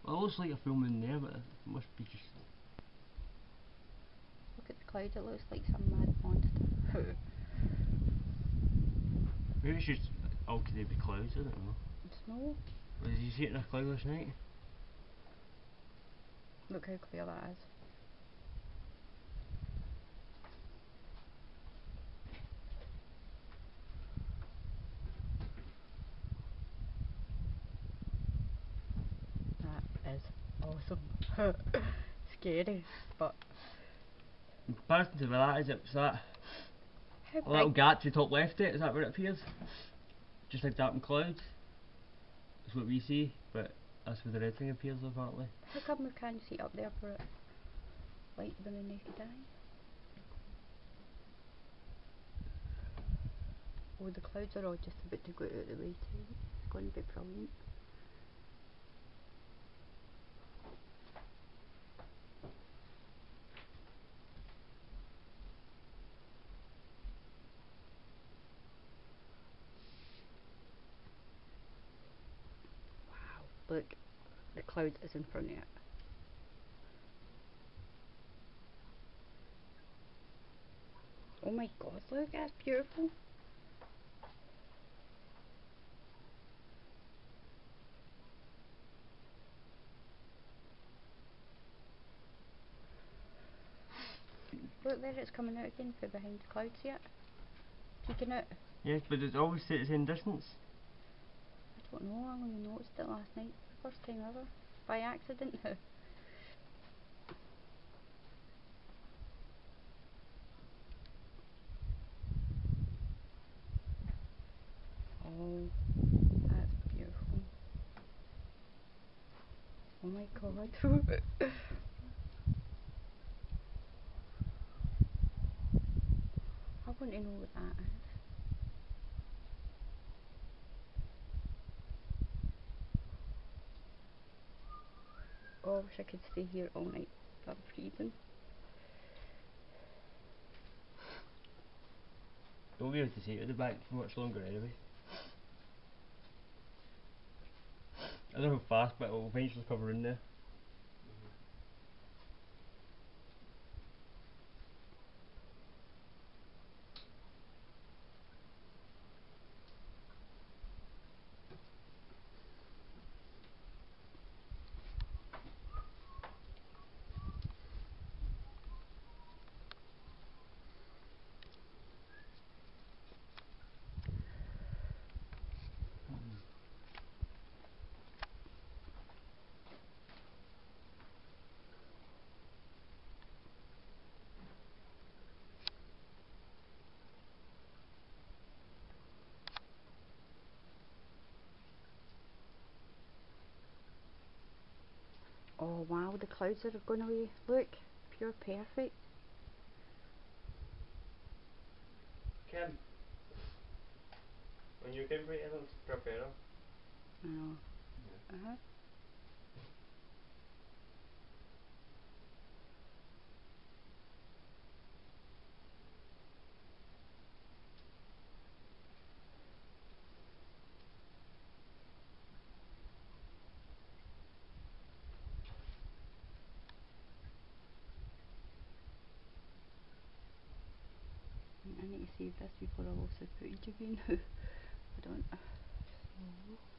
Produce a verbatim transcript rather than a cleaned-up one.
Well, it looks like a full moon there, but it must be just... Look at the cloud, it looks like some mad monster. Maybe it's just... Oh, could they be clouds? I don't know. Snow? Or did you see it in a cloudless night? Look how clear that is. That is awesome. Scary, but... In comparison to that, is it so that How a little big? gap to the top left it, is that where it appears? Just like that in clouds? That's what we see, but that's where the red thing appears apparently. How come we can't see up there for it? Like the naked eye? Oh, the clouds are all just about to go out of the way too. It's going to be brilliant. Wow, look, the cloud is in front of it. Oh my god, look, that's beautiful. Look there, it's coming out again from behind the clouds yet. Peeking out. Yes, but it's always at the same distance. I don't know, I only noticed it last night. First time ever. By accident. Oh, that's beautiful. Oh my god. I want to know what that is. Oh, I wish I could stay here all night. I'm freezing. You'll be able to see it at the back for much longer anyway. I don't know how fast, but it will eventually cover in there. Oh wow, the clouds are going away. Look, pure perfect. Kim, when you came right, everyone's prepare. I know. Yeah. Uh huh. I need to save this before I lose the footage again. I don't. So.